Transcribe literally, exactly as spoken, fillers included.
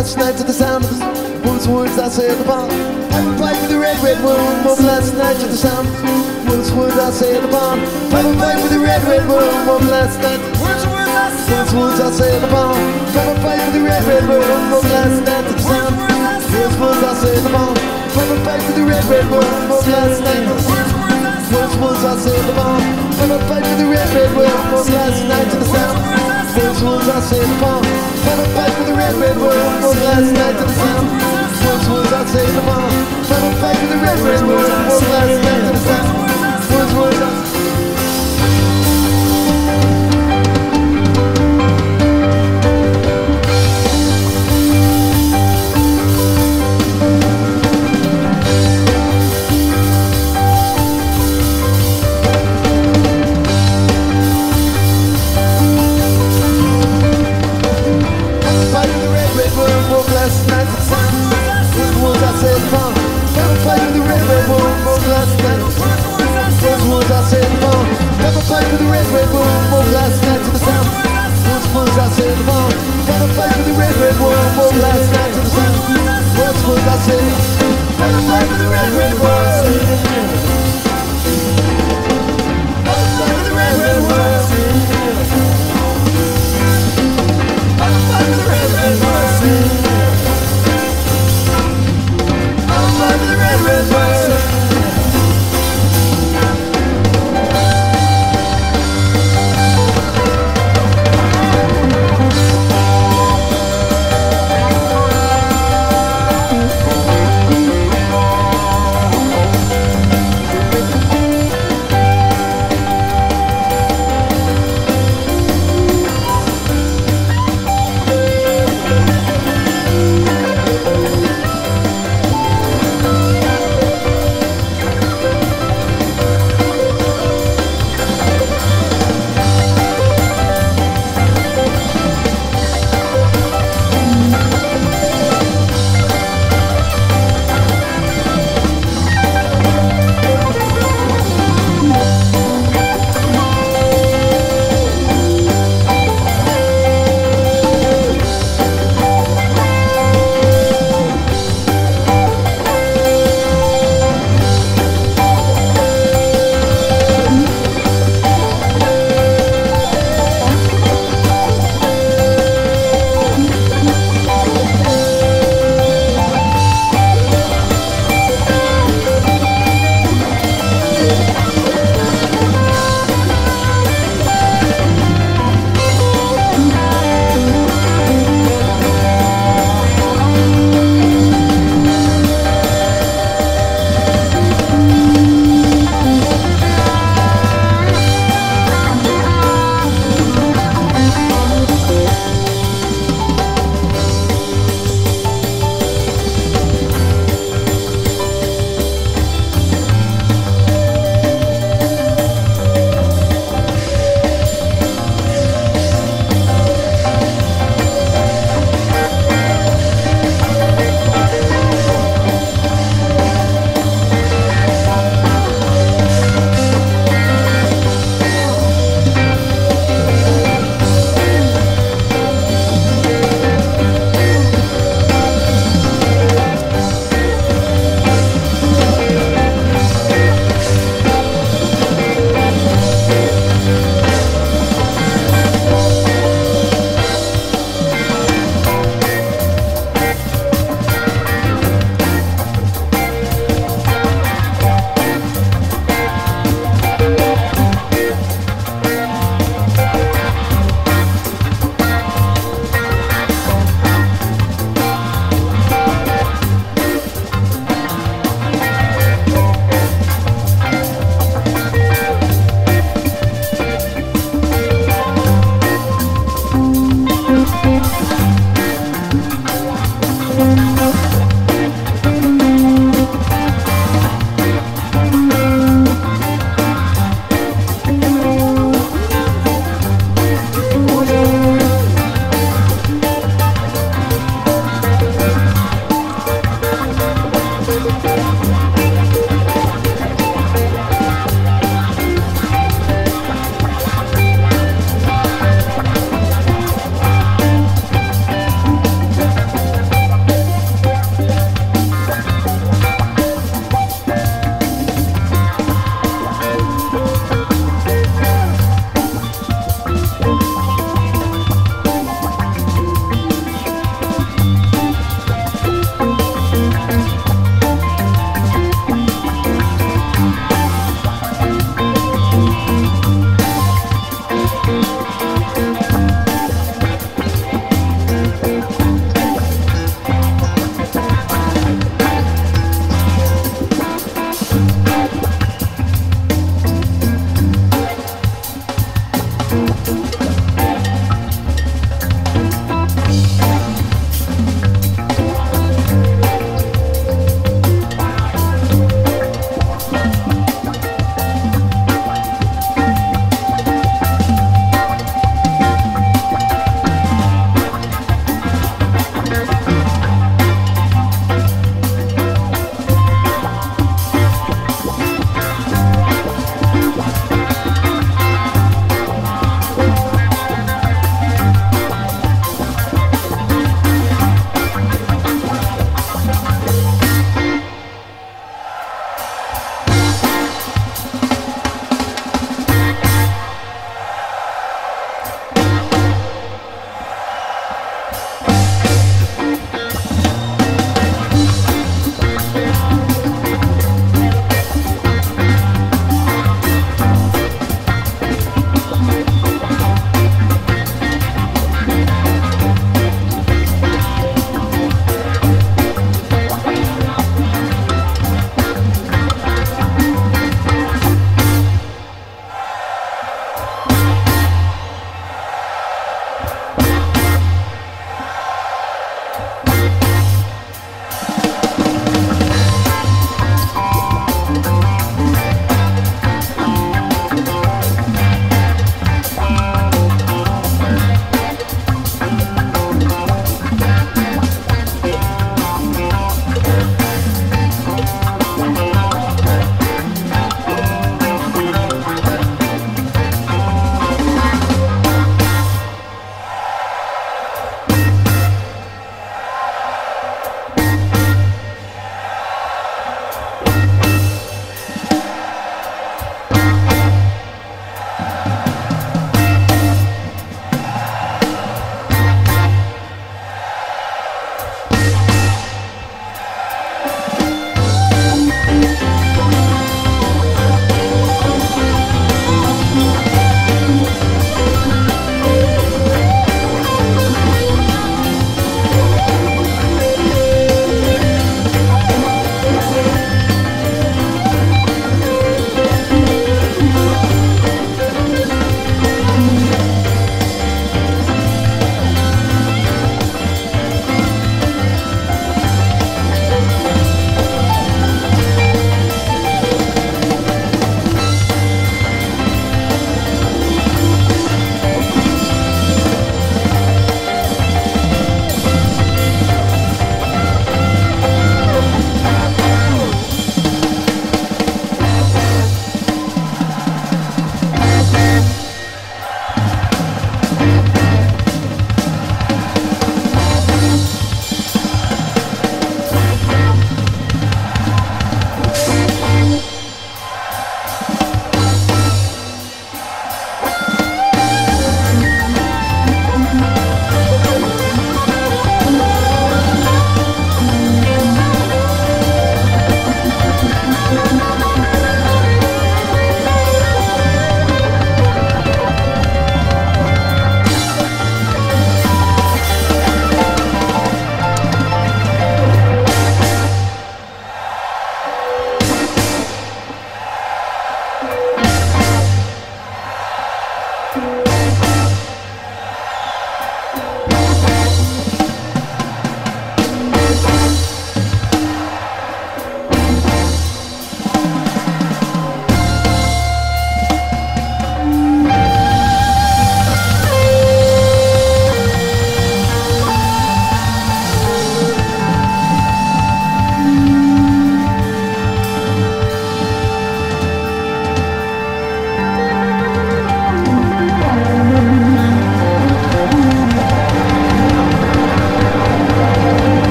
last night to the sound of the woods, woods I sailed upon. Have a pipe with the red, red moon. Woke last night to the sound of the woods, woods I sailed upon. Have a pipe with the red, red moon. Woke last night to the woods, woods I sailed upon. Have a pipe with the red, red moon. Woke last night to the sound of the woods, woods I sailed upon. Have a pipe with the red, red moon. Woke last night to the woods, woods I sailed upon. Have a pipe with the red, red moon. Woke last night to the sound of the woods, woods I sailed upon. Have a pipe with the red, red moon. Woke last night to the sound of the woods, woods I sailed upon. Have a pipe with the red, red moon. Woke last night to the sound of the woods, woods I last night to the sun, woods, woods I sailed upon. Have a pipe with the red, red moon. Woke last night, woods, woods I sailed upon. Have a pipe with the red, red moon. Woke last night to the sound, woods, woods I sailed upon. Have a pipe with the red, red moon. Woke last night to the sound, woods, woods I sailed. Have a pipe with the red, red moon.